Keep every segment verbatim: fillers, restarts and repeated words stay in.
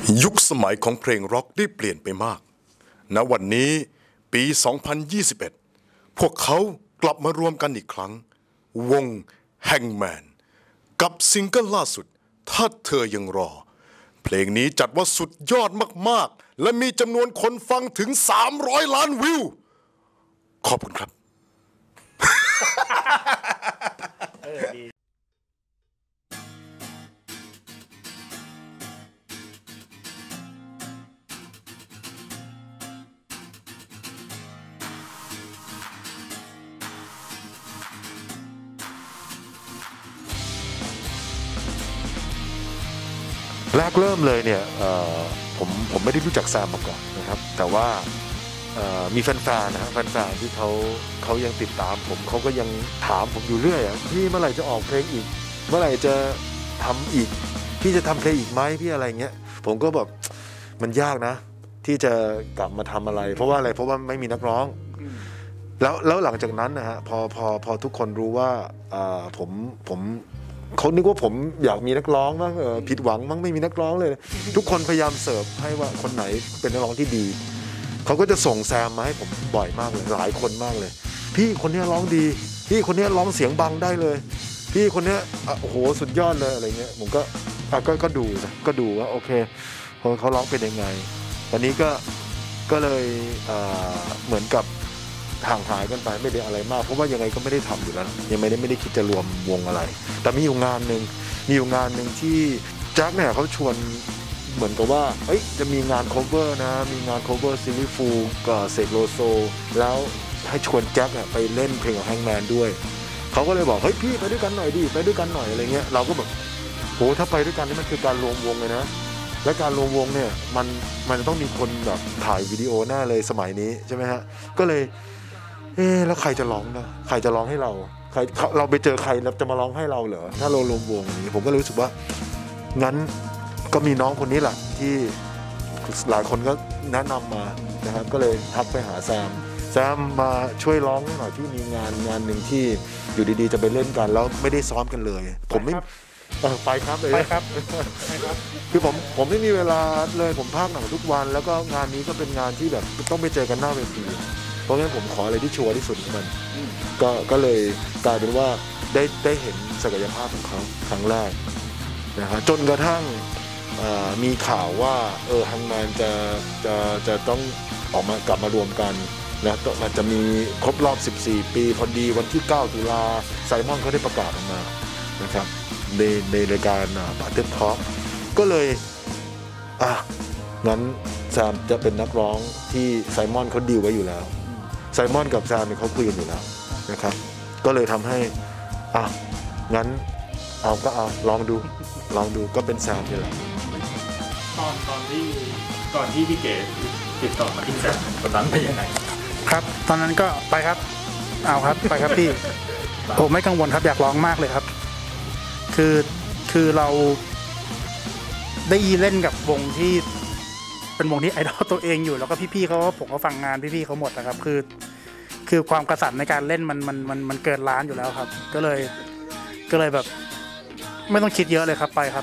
ยุคสมัยของเพลงร็อกได้เปลี่ยนไปมากณวันนี้ปี สองพันยี่สิบเอ็ด พวกเขากลับมารวมกันอีกครั้งวง Hangman กับซิงเกิลล่าสุดถ้าเธอยังรอเพลงนี้จัดว่าสุดยอดมากๆและมีจำนวนคนฟังถึงสามร้อยล้านวิวขอบคุณครับแรกเริ่มเลยเนี่ยผมผมไม่ได้รู้จักแซมมาก่อนนะครับแต่ว่ามีแฟนๆนะฮะแฟนๆที่เขาเขายังติดตามผมเขาก็ยังถามผมอยู่เรื่อยพี่เมื่อไหร่จะออกเพลงอีกเมื่อไหร่จะทำอีกพี่จะทำเพลงอีกไหมพี่อะไรเงี้ยผมก็แบบมันยากนะที่จะกลับมาทำอะไรเพราะว่าอะไรเพราะว่าไม่มีนักร้องแล้วแล้วหลังจากนั้นนะฮะพอพอพอทุกคนรู้ว่าผมผมเขานึกว่าผมอยากมีนักร้องมั้งเออผิดหวังมั้งไม่มีนักร้องเลยทุกคนพยายามเสิร์ฟให้ว่าคนไหนเป็นนักร้องที่ดีเขาก็จะส่งแซมมาให้ผมบ่อยมากเลยหลายคนมากเลยพี่คนนี้ร้องดีพี่คนนี้ร้องเสียงบังได้เลยพี่คนนี้โอ้โหสุดยอดเลยอะไรเงี้ยผมก็ก็ก็ดูนะก็ดูว่าโอเคเขาร้องเป็นยังไงตอนนี้ก็ก็เลยเหมือนกับห่างหายกันไปไม่ได้อะไรมากเพราะว่ายังไงก็ไม่ได้ทำอยู่แล้วยังไม่ได้ไม่ได้คิดจะรวมวงอะไรแต่มีอยู่งานหนึ่งมีอยู่งานหนึ่งที่แจ็คเนี่ยเขาชวนเหมือนกับว่าเอ้ยจะมีงาน cover นะมีงาน cover ซิลลี่ฟูลกับเสกโลโซแล้วให้ชวนแจ็คไปเล่นเพลงของแฮงแมนด้วยเขาก็เลยบอกเฮ้ยพี่ไปด้วยกันหน่อยดิไปด้วยกันหน่อยอะไรเงี้ยเราก็แบบโหถ้าไปด้วยกันนี่มันคือการรวมวงเลยนะและการรวมวงเนี่ยมันมันต้องมีคนแบบถ่ายวิดีโอหน้าเลยสมัยนี้ใช่ไหมฮะก็เลยเอ๊ะแล้วใครจะร้องนะใครจะร้องให้เราใครเราไปเจอใครแล้วจะมาร้องให้เราเหรอถ้าเรารวมวงอย่างนี้ผมก็รู้สึกว่างั้นก็มีน้องคนนี้แหละที่หลายคนก็แนะนำมานะครับก็เลยทักไปหาแซมแซมมาช่วยร้องหน่อยที่มีงานงานหนึ่งที่อยู่ดีๆจะไปเล่นกันแล้วไม่ได้ซ้อมกันเลยผมไม่ไปครับเลยไปครับคือผมผมไม่มีเวลาเลยผมพากหนังทุกวันแล้วก็งานนี้ก็เป็นงานที่แบบต้องไปเจอกันหน้าเวทีเพราะงั้นผมขออะไรที่ชัวร์ที่สุดของมันก็ก็เลยกลายเป็นว่าได้ได้เห็นศักยภาพของเขาครั้งแรกนะฮะจนกระทั่งมีข่าวว่าเออฮังแมนจะจะจะต้องออกมากลับมารวมกันนะมันจะมีครบรอบสิบสี่ปีพอดีวันที่เก้าตุลาไซมอนเขาได้ประกาศออกมานะครับในในรายการปาร์ตี้ทอล์กก็เลยอ่ะงั้นแซมจะเป็นนักร้องที่ไซมอนเขาดีลไว้อยู่แล้วไซมอนกับแซมเนี่ยเขาคุยกันอยู่แล้วนะครับก็เลยทำให้อ่ะงั้นเอาก็เอาลองดูลองดูก็เป็นแซมนี่แหละตอนตอนที่ตอนที่พี่เก๋ติดต่อมาที่แซมตอนนั้นเป็นยังไงครับตอนนั้นก็ไปครับเอาครับไปครับพี่ผมไม่กังวลครับอยากร้องมากเลยครับคือคือเราได้เล่นกับวงที่เป็นวงที่ไอดอลตัวเองอยู่แล้วก็พี่ๆเขาผมก็ฟังงานพี่ๆเขาหมดนะครับคือคือความกระสันในการเล่นมันมันมันมันเกินล้านอยู่แล้วครับก็เลยก็เลยแบบไม่ต้องคิดเยอะเลยครับไปครับ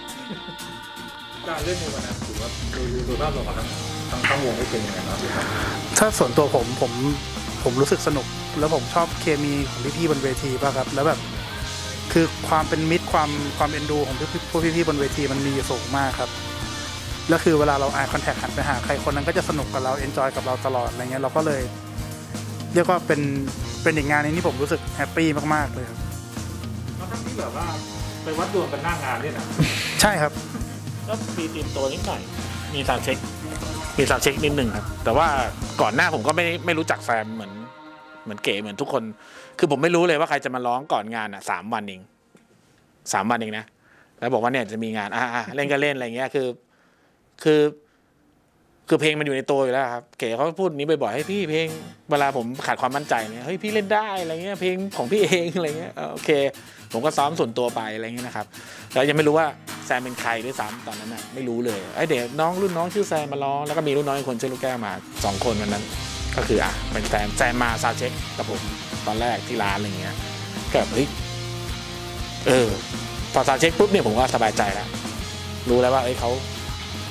การเล่นในวันนั้นถือว่าดูดูภาพรวมทั้งทั้งทั้งวงได้เป็นยังไงบ้างครับถ้าส่วนตัวผมผมผมรู้สึกสนุกแล้วผมชอบเคมีของพี่ๆบนเวทีป่ะครับแล้วแบบคือความเป็นมิตรความความเอ็นดูของพวกพี่ๆบนเวทีมันมีสูงมากครับแล้วคือเวลาเราอายคอนแทคหันไปหาใครคนนั้นก็จะสนุกกับเราเอนจอยกับเราตลอดอะไรเงี้ยเราก็เลยเรียกว่าเป็นเป็นอีกงานนึงที่ผมรู้สึกแฮปปี้มากๆเลยครับทั้งที่แบบว่าไปวัดดวงกันหน้างานเนี่ยนะใช่ครับก็มีเตรียมตัวนิดหน่อยมีสารเช็คมีสารเช็คนิดหนึ่งครับแต่ว่าก่อนหน้าผมก็ไม่ไม่รู้จักแซมเหมือนเหมือนเก๋เหมือนทุกคนคือผมไม่รู้เลยว่าใครจะมาร้องก่อนงานอ่ะสามวันเองสามวันเองนะแล้วบอกว่าเนี่ยจะมีงานอ่าเล่นก็เล่นอะไรเงี้ยคือคือคือเพลงมันอยู่ในตัวอยู่แล้วครับเก๋เขาพูดนี้บ่อยๆให้พี่เพลงเวลาผมขาดความมั่นใจเนี่ยเฮ้ยพี่เล่นได้อะไรเงี้ยเพลงของพี่เองอะไรเงี้ยโอเคผมก็ซ้อมส่วนตัวไปอะไรเงี้ยนะครับแล้วยังไม่รู้ว่าแซมเป็นใครด้วยซ้ำตอนนั้นน่ะไม่รู้เลยไอ้เด็กน้องรุ่นน้องชื่อแซมมาร้องแล้วก็มีรุ่นน้องคนชื่อลูกแก้วมาสองคนวันนั้นก็คืออ่ะเป็นแซมแซมมาซาวด์เช็คกับผมตอนแรกที่ร้านอะไรเงี้ยก็เฮ้ยเออพอซาวด์เช็คปุ๊บเนี่ยผมก็สบายใจแล้วรู้แล้วว่าเอ้ยเขา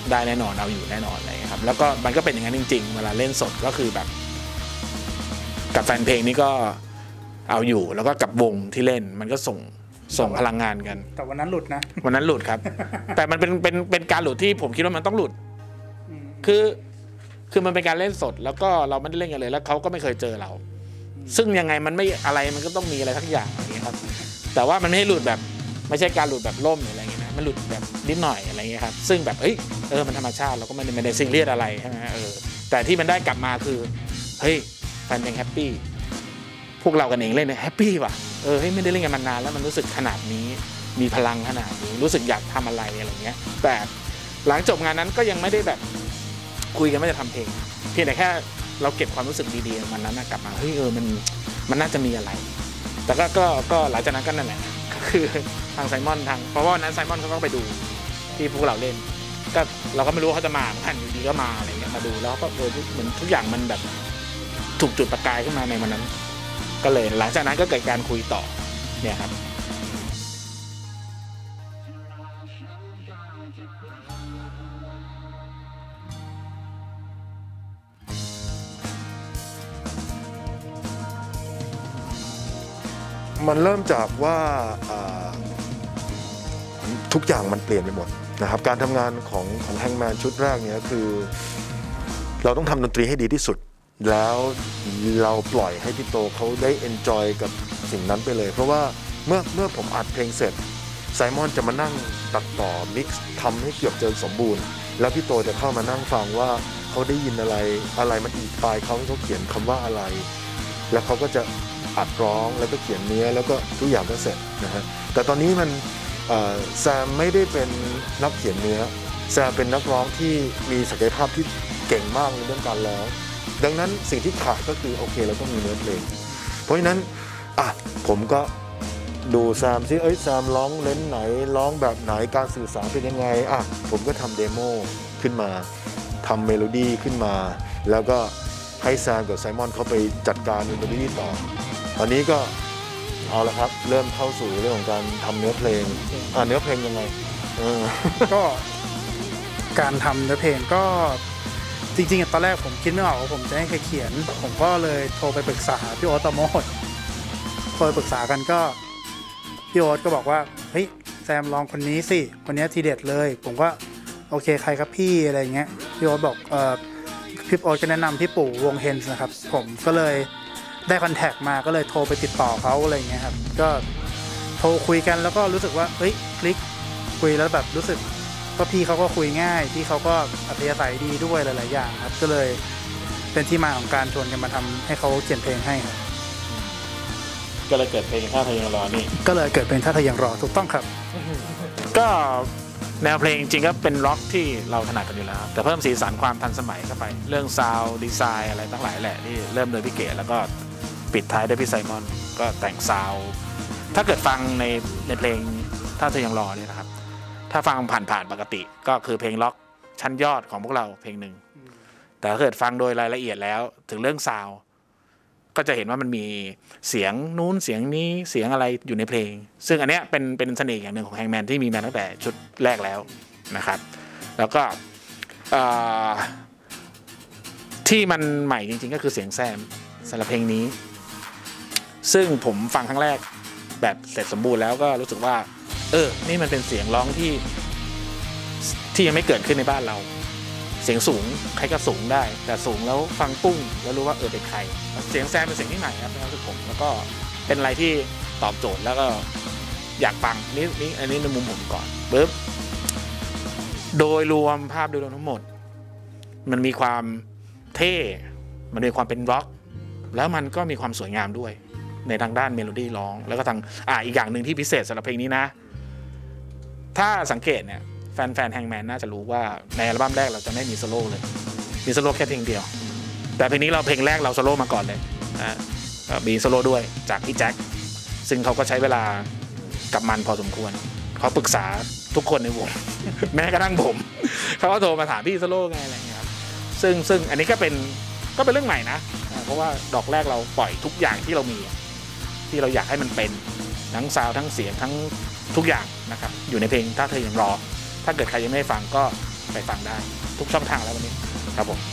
ได้แน่นอนเอาอยู่แน่นอนอะไรครับแล้วก็มันก็เป็นอย่างนั้นจริงๆเวลาเล่นสดก็คือแบบกับแฟนเพลงนี่ก็เอาอยู่แล้วก็กับวงที่เล่นมันก็ส่งส่งพลังงานกันแต่วันนั้นหลุดนะวันนั้นหลุดครับ แต่มันเป็นเป็นเป็นการหลุดที่ผมคิดว่ามันต้องหลุดคือคือมันเป็นการเล่นสดแล้วก็เราไม่ได้เล่นกันเลยแล้วเขาก็ไม่เคยเจอเราซึ่งยังไงมันไม่อะไรมันก็ต้องมีอะไรทั้งอย่างอย่างนี้ครับแต่ว่ามันไม่ให้หลุดแบบไม่ใช่การหลุดแบบล่มอะไรอย่างเงี้ยนะมันหลุดแบบนิดหน่อยอะไรเงี้ยครับซึ่งแบบเอ้ยเออมันธรรมชาติเราก็ไม่ได้ไม่ได้ซีเรียสอะไรใช่ไหมเออแต่ที่มันได้กลับมาคือเฮ้ยแฟนเพลงแฮปปี้พวกเรากันเองเล่นเนี่ยแฮปปี้ว่ะเออเฮ้ยไม่ได้เล่นกันมานานแล้วมันรู้สึกขนาดนี้มีพลังขนาดนี้รู้สึกอยากทำอะไรอะไรเงี้ยแต่หลังจบงานนั้นก็ยังไม่ได้แบบคุยกันไม่จะทำเพลงเพียงแต่แค่เราเก็บความรู้สึกดีๆมันนั้นกลับมาเฮ้ยเออมันมันน่าจะมีอะไรแต่ก็ก็ก็หลังจากนั้นก็นั่นแหละก็คือทางไซมอนทางเพราะว่านั้นไซมอนเขาก็ไปดูที่พวกเราเล่นก็เราก็ไม่รู้เขาจะมาเหมือนกันอยู่ดีก็มาอะไรเงี้ยมาดูแล้วก็เออเหมือนทุกอย่างมันแบบถูกจุดประกายขึ้นมาในวันนั้นก็เลยหลังจากนั้นก็เกิดการคุยต่อเนี่ยครับมันเริ่มจากว่าทุกอย่างมันเปลี่ยนไปหมดนะครับการทำงานของของแฮงแมนชุดแรกเนี่ยคือเราต้องทำดนตรีให้ดีที่สุดแล้วเราปล่อยให้พี่โตเขาได้เอนจอยกับสิ่งนั้นไปเลยเพราะว่าเมื่อเมื่อผมอัดเพลงเสร็จไซมอนจะมานั่งตัดต่อมิกซ์ทำให้เกือบจะสมบูรณ์แล้วพี่โตจะเข้ามานั่งฟังว่าเขาได้ยินอะไรอะไรมันอีกปลายเขาเขาเขียนคำว่าอะไรแล้วเขาก็จะอัดร้องแล้วก็เขียนเนื้อแล้วก็ทุกอย่างก็เสร็จนะฮะแต่ตอนนี้มันแซมไม่ได้เป็นนักเขียนเนื้อแซมเป็นนักร้องที่มีศักยภาพที่เก่งมากในเรื่องการร้องดังนั้นสิ่งที่ขาดก็คือโอเคเราต้องมีเนื้อเพลงเพราะฉะนั้นอ่ะผมก็ดูแซมซิเอ้ยแซมร้องเลนส์ไหนร้องแบบไหนการสื่อสารเป็นยังไงอ่ะผมก็ทำเดโมขึ้นมาทำเมโลดี้ขึ้นมาแล้วก็ให้แซมกับไซมอนเขาไปจัดการเมโลดี้ต่อตอนนี้ก็เอาละครับเริ่มเข้าสู่เรื่องของการทำเนื้อเพลงอ่าเนื้อเพลงยังไงก็การทำเนื้อเพลงก็จริงๆตอนแรกผมคิดไม่ออกว่าผมจะให้ใครเขียนผมก็เลยโทรไปปรึกษาพี่โอ๊ต ตโมดโทรไปปรึกษากันก็พี่โอ๊ตก็บอกว่าเฮ้ยแซมลองคนนี้สิคนนี้ทีเด็ดเลยผมก็โอเคใครครับพี่อะไรเงี้ยพี่โอ๊ตบอกเออพี่โอ๊ตก็แนะนำพี่ปู่วงเฮนส์นะครับผมก็เลยได้คอนแทคมาก็เลยโทรไปติดต่อเขาอะไรเงี้ยครับก็โทรคุยกันแล้วก็รู้สึกว่าเฮ้ยคลิกคุยแล้วแบบรู้สึกว่าพี่เขาก็คุยง่ายพี่เขาก็อัธยาศัยดีด้วยหลายๆอย่างครับก็เลยเป็นที่มาของการชวนกันมาทำให้เขาเขียนเพลงให้ครับก็เลยเกิดเพลงถ้าเธอยังรอนี่ก็เลยเกิดเป็นถ้าเธอยังรอถูกต้องครับก็แนวเพลงจริงๆก็เป็นร็อกที่เราถนัดกันอยู่แล้วแต่เพิ่มสีสันความทันสมัยเข้าไปเรื่องซาวด์ดีไซน์อะไรทั้งหลายแหละที่เริ่มโดยพี่เก๋แล้วก็ปิดท้ายด้วยพี่ไซมอนก็แต่งซาวด์ถ้าเกิดฟังในในเพลงถ้าเธอยังรอเนี่ยนะครับถ้าฟังผ่านๆปกติก็คือเพลงล็อกชั้นยอดของพวกเราเพลงหนึ่งแต่ถ้าเกิดฟังโดยรายละเอียดแล้วถึงเรื่องซาวด์ก็จะเห็นว่ามันมีเสียงนู้นเสียงนี้เสียงอะไรอยู่ในเพลงซึ่งอันเนี้ยเป็นเป็นเสน่ห์อย่างหนึ่งของแฮงแมนที่มีมาตั้งแต่ชุดแรกแล้วนะครับแล้วก็ที่มันใหม่จริงๆก็คือเสียงแซมสำหรับเพลงนี้ซึ่งผมฟังครั้งแรกแบบเสร็จสมบูรณ์แล้วก็รู้สึกว่าเออนี่มันเป็นเสียงร้องที่ที่ยังไม่เกิดขึ้นในบ้านเราเสียงสูงใครก็สูงได้แต่สูงแล้วฟังปุ้งแล้วรู้ว่าเออเป็นใครเสียงแซมเป็นเสียงที่ใหม่ครับในความรู้สึกผมแล้วก็เป็นอะไรที่ตอบโจทย์แล้วก็อยากฟังนี่นี่อันนี้ในมุมผมก่อนปึ๊บโดยรวมภาพโดยรวมทั้งหมดมันมีความเท่มันมีความเป็นร็อกแล้วมันก็มีความสวยงามด้วยในทางด้านเมโลดี้ร้องแล้วก็ทางอ่าอีกอย่างหนึ่งที่พิเศษสำหรับเพลงนี้นะถ้าสังเกตเนี่ยแฟนๆแฮงแมนน่าจะรู้ว่าในอัลบั้มแรกเราจะไม่มีโซโล่เลยมีโซโล่แค่เพลงเดียวแต่เพลงนี้เราเพลงแรกเราโซโล่มาก่อนเลยนะมีโซโล่ด้วยจากพี่แจ็คซึ่งเขาก็ใช้เวลากับมันพอสมควรเขาปรึกษาทุกคนในวง แม้กระทั่งผมเขาก็โทรมาถามพี่โซโล่ไงอะไรเงี้ยครับซึ่งซึ่งอันนี้ก็เป็นก็เป็นเรื่องใหม่นะเพราะว่าดอกแรกเราปล่อยทุกอย่างที่เรามีที่เราอยากให้มันเป็นทั้งซาวด์ทั้งเสียงทั้งทุกอย่างนะครับอยู่ในเพลงถ้าเธอยังรอถ้าเกิดใครยังไม่ได้ฟังก็ไปไปฟังได้ทุกช่องทางแล้ววันนี้ครับผม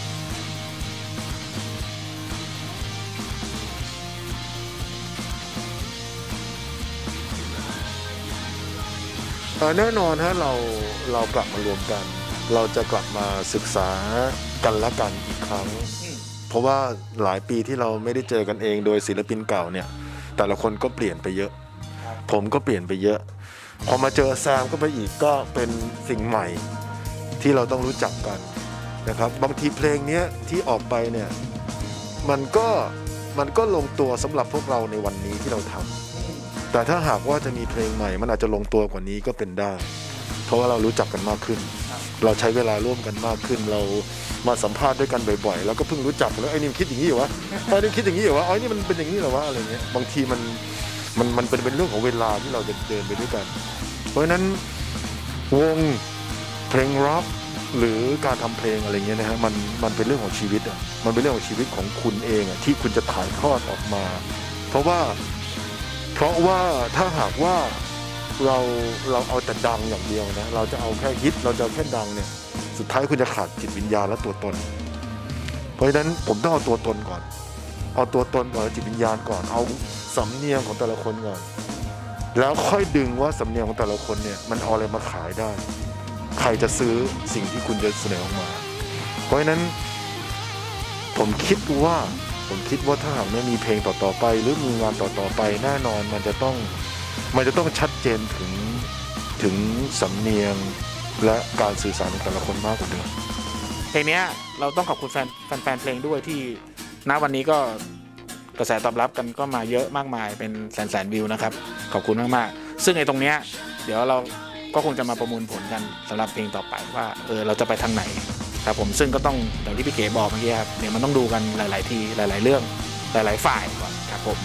แน่นอนฮะเราเรากลับมารวมกัน เราจะกลับมาศึกษากันและกันอีกครั้งเพราะว่าหลายปีที่เราไม่ได้เจอกันเองโดยศิลปินเก่าเนี่ยแต่ละคนก็เปลี่ยนไปเยอะผมก็เปลี่ยนไปเยอะพอมาเจอแซมก็ไปอีกก็เป็นสิ่งใหม่ที่เราต้องรู้จักกันนะครับบางทีเพลงนี้ที่ออกไปเนี่ยมันก็มันก็ลงตัวสำหรับพวกเราในวันนี้ที่เราทำแต่ถ้าหากว่าจะมีเพลงใหม่มันอาจจะลงตัวกว่านี้ก็เป็นได้เพราะว่าเรารู้จักกันมากขึ้นเราใช้เวลาร่วมกันมากขึ้นเรามาสัมภาษณ์ด้วยกันบ่อยๆแล้วก็เพิ่งรู้จักแล้วไอ้นี่คิดอย่างนี้อยู่วะไอ้นี่คิดอย่างนี้อยู่วะไอ้นี่มันเป็นอย่างนี้เหรอวะอะไรเงี้ยบางทีมันมันมันเป็นเป็นเรื่องของเวลาที่เราจะเดินไปด้วยกันเพราะฉะนั้นวงเพลงร็อกหรือการทำเพลงอะไรเงี้ยนะฮะมันมันเป็นเรื่องของชีวิตอ่ะมันเป็นเรื่องของชีวิตของคุณเองอ่ะที่คุณจะถ่ายทอดออกมาเพราะว่าเพราะว่าถ้าหากว่าเราเราเอาแต่ดังอย่างเดียวนะเราจะเอาแค่ฮิตเราจะเอาแค่ดังเนี่ยสุดท้ายคุณจะขาดจิตวิญญาณและตัวตนเพราะฉะนั้นผมต้องเอาตัวตนก่อนเอาตัวตนก่อนจิตวิญญาณก่อนเอาสำเนียงของแต่ละคนก่อนแล้วค่อยดึงว่าสำเนียงของแต่ละคนเนี่ยมันเอาอะไรมาขายได้ใครจะซื้อสิ่งที่คุณจะเสนอออกมาเพราะฉะนั้นผมคิดว่าผมคิดว่าถ้าหากไม่มีเพลงต่อๆไปหรือมีงานต่อๆไปแน่นอนมันจะต้องมันจะต้องชัดเจนถึงถึงสำเนียงและการสื่อสารของแต่ละคนมากกว่าเดิมเพลงนี้เราต้องขอบคุณแฟนแฟนเพลงด้วยที่ณวันนี้ก็กระแสตอบรับกันก็มาเยอะมากมายเป็นแสนแสนวิวนะครับขอบคุณมากๆซึ่งในตรงเนี้ยเดี๋ยวเราก็คงจะมาประมวลผลกันสำหรับเพลงต่อไปว่าเออเราจะไปทางไหนครับผมซึ่งก็ต้องอย่างที่พี่เก๋บอกเมื่อกี้ครับเดี๋ยวมันต้องดูกันหลายๆทีหลายๆเรื่องหลายๆฝ่ายก่อนครับผม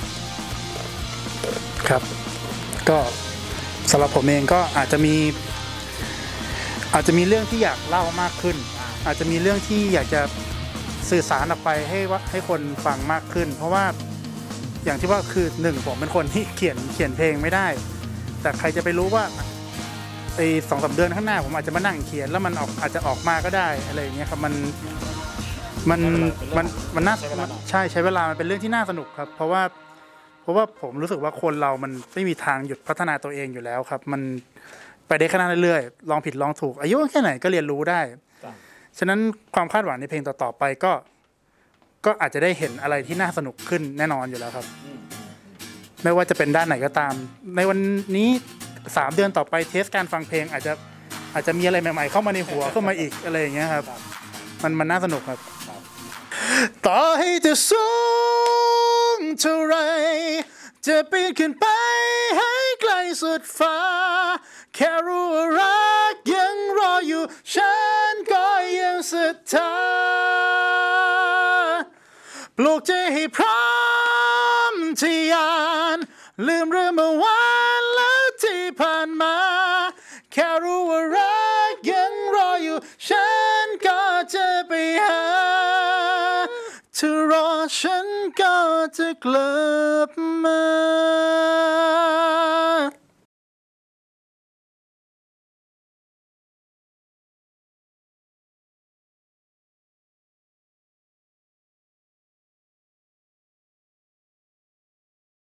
ครับก็สำหรับผมเองก็อาจจะมีอาจจะมีเรื่องที่อยากเล่ามากขึ้นอาจจะมีเรื่องที่อยากจะสื่อสารออกไปให้ว่าให้คนฟังมากขึ้นเพราะว่าอย่างที่ว่าคือหนึ่งผมเป็นคนที่เขียนเขียนเพลงไม่ได้แต่ใครจะไปรู้ว่าไอ้สองสามเดือนข้างหน้าผมอาจจะมานั่งเขียนแล้วมันออกอาจจะออกมาก็ได้อะไรอย่างเงี้ยครับมันมันมันมันน่าใช่ใช้เวลามันเป็นเรื่องที่น่าสนุกครับเพราะว่าเพราะว่าผมรู้สึกว่าคนเรามันไม่มีทางหยุดพัฒนาตัวเองอยู่แล้วครับมันไปได้ขนาดเรื่อยๆลองผิดลองถูกอายุแค่ไหนก็เรียนรู้ได้ฉะนั้นความคาดหวังในเพลงต่อๆไปก็ก็อาจจะได้เห็นอะไรที่น่าสนุกขึ้นแน่นอนอยู่แล้วครับไม่ว่าจะเป็นด้านไหนก็ตามในวันนี้สามเดือนต่อไปเทสการฟังเพลงอาจจะอาจจะมีอะไรใหม่ๆเข้ามาในหัวเข้ามาอีกอะไรอย่างเงี้ยครับมันมันน่าสนุกครับต่อให้จะสูงเท่าไรจะปีนขึ้นไปให้ไกลสุดฟ้าแค่รู้ว่ารักยังรออยู่ฉันก็ยังศรัทธาปลุกใจให้พร้อมทะยานลืมเรื่องเมื่อวานและที่ผ่านมาแค่รู้ว่ารักยังรออยู่ฉันก็จะไปหาเธอรอฉันก็จะกลับมา